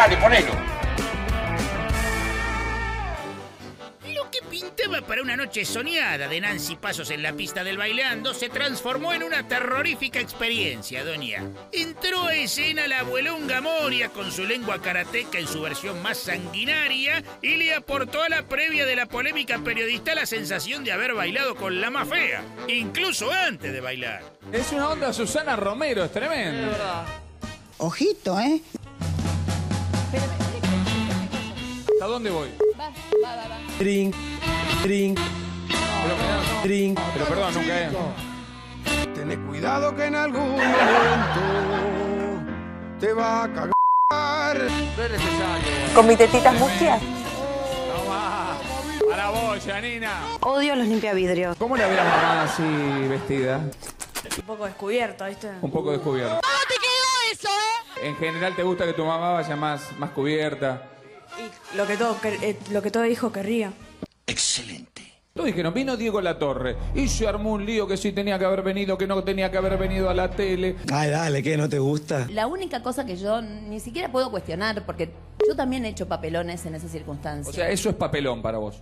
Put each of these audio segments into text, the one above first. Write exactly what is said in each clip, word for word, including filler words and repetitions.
Dale, ponelo. Lo que pintaba para una noche soñada de Nancy Pasos en la pista del Bailando se transformó en una terrorífica experiencia, doña. Entró a escena la abuelonga Moria con su lengua karateca en su versión más sanguinaria y le aportó a la previa de la polémica periodista la sensación de haber bailado con la más fea, incluso antes de bailar. Es una onda Susana Romero, es tremendo. Ojito, ¿eh? ¿A dónde voy? Va, va, va, va. Drink, drink, Pero, mirá, drink. pero perdón, nunca es. Tenés cuidado que en algún momento te va a cagar. No es necesario. ¿Con mi tetitas mustias? No más. Para vos, Janina. Odio los limpiavidrios. ¿Cómo la verás mamá así vestida? Un poco descubierta, ¿viste? Un poco descubierta. ¿Cómo te quedó eso, eh? En general, ¿te gusta que tu mamá vaya más, más cubierta? Y lo que todo, eh, lo que todo hijo querría. Excelente. Todos dijeron, vino Diego Latorre y se armó un lío que sí tenía que haber venido, que no tenía que haber venido a la tele. Ay, dale, ¿qué? ¿No te gusta? La única cosa que yo ni siquiera puedo cuestionar, porque yo también he hecho papelones en esas circunstancias. O sea, eso es papelón para vos.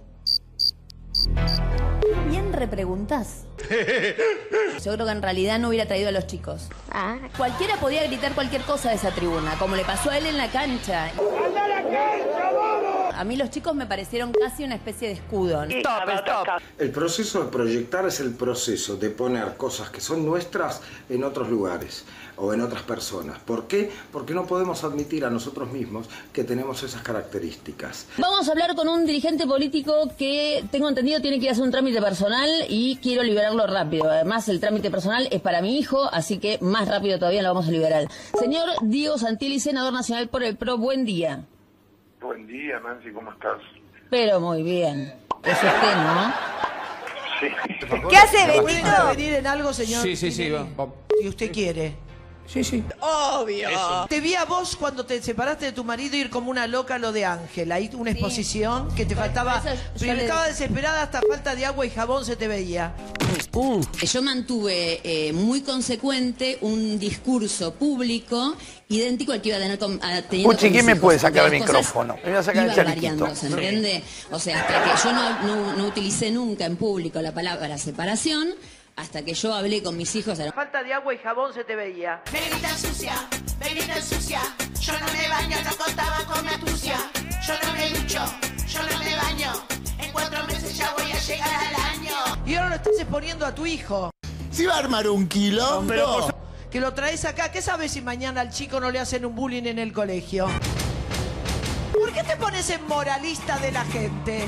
Bien repreguntás. Yo creo que en realidad no hubiera traído a los chicos. Ah. Cualquiera podía gritar cualquier cosa de esa tribuna, como le pasó a él en la cancha. A mí los chicos me parecieron casi una especie de escudo. Stop, stop. El proceso de proyectar es el proceso de poner cosas que son nuestras en otros lugares o en otras personas. ¿Por qué? Porque no podemos admitir a nosotros mismos que tenemos esas características. Vamos a hablar con un dirigente político que, tengo entendido, tiene que ir a hacer un trámite personal y quiero liberarlo rápido. Además, el trámite personal es para mi hijo, así que más rápido todavía lo vamos a liberar. Señor Diego Santilli, senador nacional por el P R O, buen día. Buen día, Nancy, ¿cómo estás? Pero muy bien. Es usted, ¿no? Sí. ¿Qué hace, ¿Puede Betito? intervenir en algo, señor? Sí, sí, sí. va, va. Si usted quiere. Sí, sí. Obvio. Te vi a vos cuando te separaste de tu marido ir como una loca a lo de Ángel. Ahí una Sí. exposición que te faltaba. Por eso yo Pero le- estaba desesperada, hasta falta de agua y jabón se te veía. Yo mantuve eh, muy consecuente un discurso público idéntico al que iba a tener con, a, teniendo Puchi, con ¿quién mis me hijos, puede porque sacar el las cosas micrófono? Me voy a sacar el iban chalequito. variando, ¿se entiende? O sea, hasta que yo no, no, no utilicé nunca en público la palabra separación, hasta que yo hablé con mis hijos. Falta de agua y jabón se te veía. Negrita sucia, negrita sucia, yo no me baño, no contaba con mi astucia. Yo no me ducho, yo no me baño, en cuatro meses ya voy a llegar al año. Y ahora lo estás exponiendo a tu hijo. ¿Sí va a armar un quilombo? Que lo traes acá. ¿Qué sabes si mañana al chico no le hacen un bullying en el colegio? ¿Por qué te pones en moralista de la gente?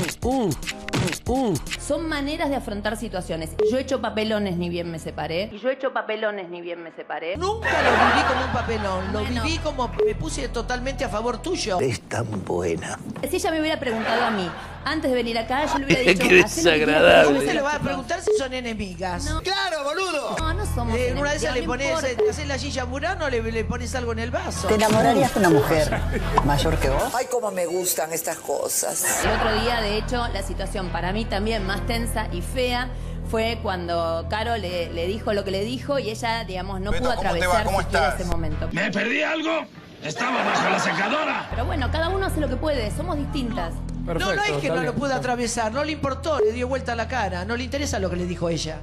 Son maneras de afrontar situaciones. Yo he hecho papelones ni bien me separé. Y yo he hecho papelones ni bien me separé. Nunca lo viví como un papelón. Lo Bueno. viví como me puse totalmente a favor tuyo. Es tan buena. Si ella me hubiera preguntado a mí, antes de venir acá, yo le hubiera dicho... Qué "Hacé lo que desagradable. quieras". ¿Cómo se le va a preguntar si son enemigas? No. ¡Claro, boludo! No, no somos Eh, una vez enemigos, le no pones, importa. eh, haces la Gilla Murano, le, le pones algo en el vaso. ¿Te enamorarías de una mujer mayor que vos? Ay, cómo me gustan estas cosas. El otro día, de hecho, la situación para mí también más tensa y fea fue cuando Caro le, le dijo lo que le dijo y ella, digamos, no Beto, pudo ¿cómo te va? atravesar ¿Cómo siquiera estás? ese momento. ¿Me perdí algo? Estaba bajo la secadora. Pero bueno, cada uno hace lo que puede, somos distintas. Perfecto, No, no es que está no bien. lo pudo atravesar, no le importó, le dio vuelta a la cara, no le interesa lo que le dijo ella.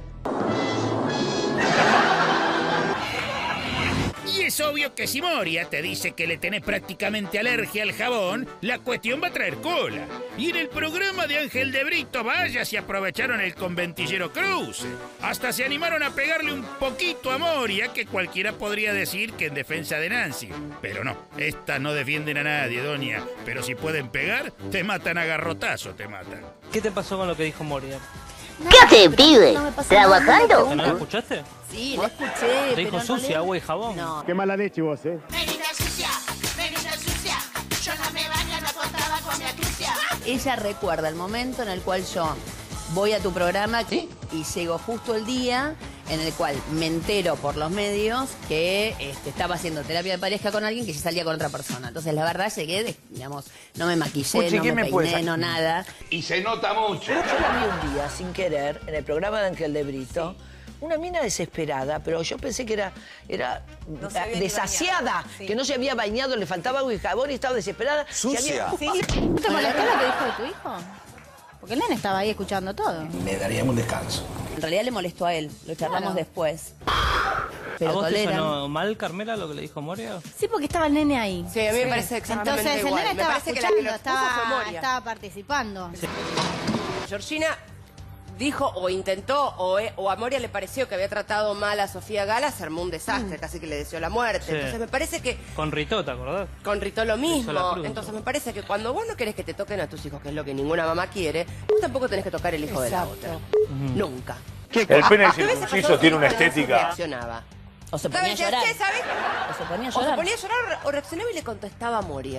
Y es obvio que si Moria te dice que le tenés prácticamente alergia al jabón, la cuestión va a traer cola. Y en el programa de Ángel de Brito, vaya, se aprovecharon el conventillero cruce. Hasta se animaron a pegarle un poquito a Moria, que cualquiera podría decir que en defensa de Nancy. Pero no, estas no defienden a nadie, doña. Pero si pueden pegar, te matan a garrotazo, te matan. ¿Qué te pasó con lo que dijo Moria? ¿Qué haces, pibe? No me pasó nada, ¿No no la escuchaste? Sí, la escuché, Te pero dijo en sucia, realidad- agua y jabón. No. Qué mala leche vos, ¿eh? Negrita sucia, negrita sucia, yo no me baño, no contaba con mi astucia. Ella recuerda el momento en el cual yo voy a tu programa y llego justo el día en el cual me entero por los medios que este, estaba haciendo terapia de pareja con alguien que ya salía con otra persona. Entonces, la verdad, llegué, de- digamos, no me maquillé, Puchi, no ¿qué me me puedes peiné, no hacer? nada. Y se nota mucho. Yo la vi un día, sin querer, en el programa de Ángel de Brito, una mina desesperada, pero yo pensé que era, era No se había ni desasiada, bañado, sí. que no se había bañado, le faltaba agua y jabón y estaba desesperada. Sucia. Se había- Sí. ¿No te molestó lo que dijo de tu hijo? Porque el nene estaba ahí escuchando todo. Me daría un descanso. En realidad le molestó a él, lo charlamos Claro. después. ¿A Pero vos te toleran. sonó mal, Carmela, lo que le dijo Moria? Sí, porque estaba el nene ahí. Sí, a mí me parece exactamente Entonces igual. el nene Me estaba parece que la que escuchando, lo expuso fue estaba, Moria. estaba participando. Georgina dijo o intentó o, e- o a Moria le pareció que había tratado mal a Sofía Gala, se armó un desastre, casi que le deseó la muerte. Sí. Entonces me parece que Con Rito, ¿te acordás? con Rito lo Hizo la mismo. cruz. Entonces me parece que cuando vos no querés que te toquen a tus hijos, que es lo que ninguna mamá quiere, vos tampoco tenés que tocar el hijo de la otra. Nunca. El pene ¿Qué hubiese circunciso pasado tiene una si Nancy estética. reaccionaba? O se ponía a ¿Sabes? llorar. ¿Qué, ¿Sabes? O se ponía a O se llorar. ponía a llorar o reaccionaba y le contestaba a Moria.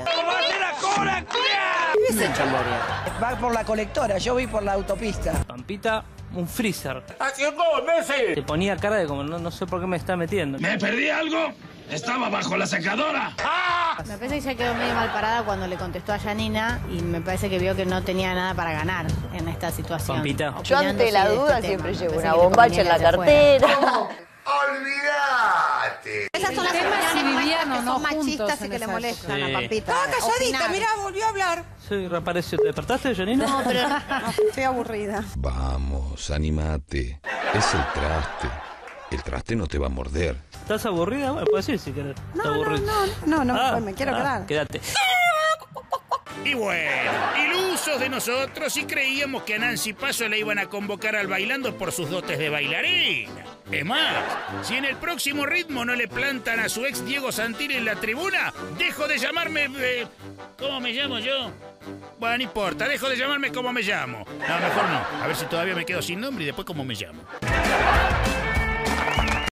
¿Qué hubiese hecho Moria? Va por la colectora, yo voy por la autopista. Pampita, un freezer. ¡Haciendo Messi! Te ponía cara de como, no, no sé por qué me está metiendo. ¿Me perdí algo? Estaba bajo la secadora. Me parece que ella quedó medio mal parada cuando le contestó a Janina y me parece que vio que no tenía nada para ganar en esta situación. Pampita. Yo Opinando, ante sí, la de este duda tema. siempre Me llevo parece una que le bombacha en la convenía que fuera. cartera. ¡Olvídate! Esas son las opiniones si vivían que o no son machistas juntos y en que le esa molestan época. a Sí. Pampita. Estaba calladita, Opinar. mirá, volvió a hablar. Sí, reapareció. ¿Te despertaste, Janina? No, pero estoy aburrida. Vamos, animate. Es el traste. El traste no te va a morder. ¿Estás aburrida? Bueno, puedes ir si querés. No, ¿Estás no, aburrida? no, no, no, Ah, pues me quiero ah, quedar. Quédate. Y bueno, ilusos de nosotros y creíamos que a Nancy Paso la iban a convocar al bailando por sus dotes de bailarina. Es más, si en el próximo ritmo no le plantan a su ex Diego Santilli en la tribuna, dejo de llamarme... eh, ¿Cómo me llamo yo? Bueno, no importa, dejo de llamarme como me llamo. No, mejor no. A ver si todavía me quedo sin nombre y después cómo me llamo.